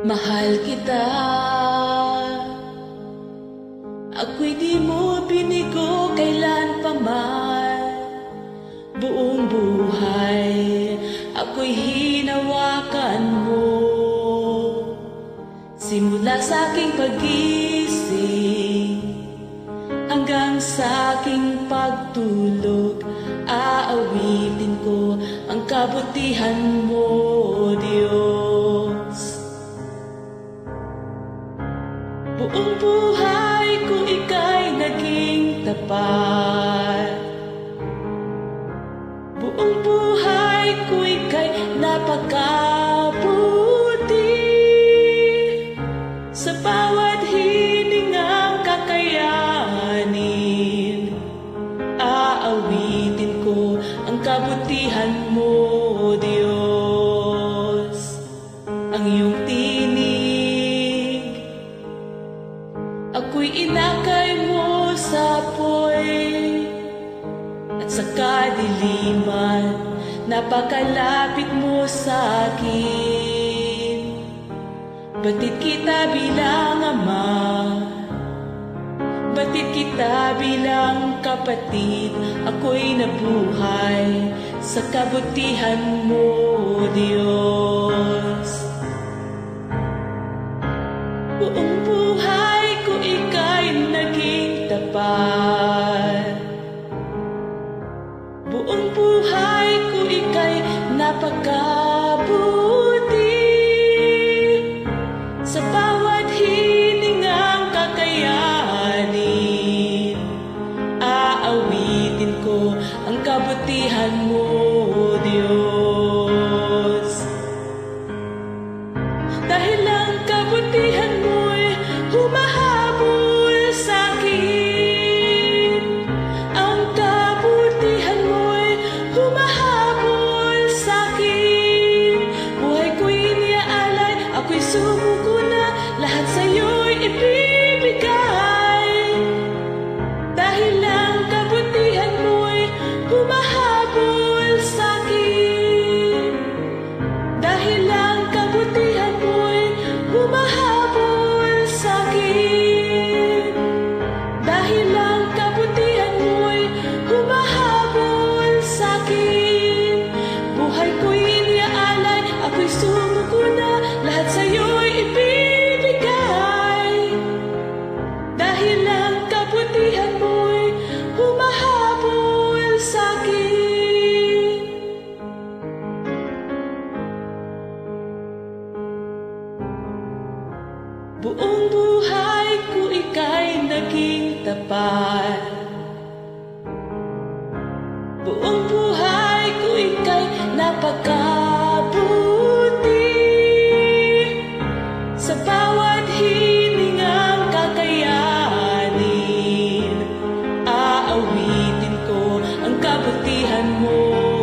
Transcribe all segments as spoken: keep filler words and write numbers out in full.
Mahal kita, ako'y di mo binigo kailan pa man. Buong buhay, ako'y hinawakan mo. Simula sa aking pag-gising hanggang sa aking pagtulog, aawitin ko ang kabutihan mo, Diyos. Buong buhay ko ika'y naging tapat. Buong buhay ko ika'y napakabuti. Sa bawat hiningang kakayanin, aawitin ko ang kabutihan mo, Diyos. Ang iyong tinig, ako'y inakay mo sa apoy, at sa kadiliman, napakalapit mo sa akin. Batid kita bilang ama, batid kita bilang kapatid. Ako'y nabuhay sa kabutihan mo, Diyos. Buong buhay ko ika'y naging tapat. Buong buhay ko ika'y napakabuti. Sa bawat hiningang kakayanin, aawitin ko ang kabutihan mo, Diyos. Dahil ang kabutihan mo'y humahabol sa'kin. Ang kabutihan mo'y humahabol sa'kin. Buhay ko'y iniaalay, ako'y sumuko na, lahat sa'yo'y ibibigay. Dahil ang kabutihan mo'y humahabol sa'kin. Dahil ang kabutihan mo'y humahabol sa'kin. Dahil ang kabutihan mo'y humahabol sa'kin. Buhay ko'y iniaalay, ako'y sumuko na, lahat sa'yo'y ibibigay. Dahil ang kabutihan mo'y humahabol sa'kin. Buong buhay ko ika'y naging tapat. Buong buhay ko ika'y napakabuti. Sa bawat hiningang kakayanin, aawitin ko ang kabutihan mo,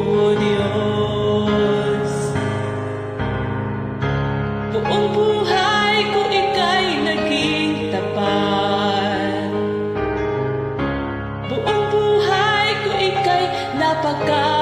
Diyos. Buong buhay ko ika'y naging tapat. Buong buhay ko ika'y napakabuti.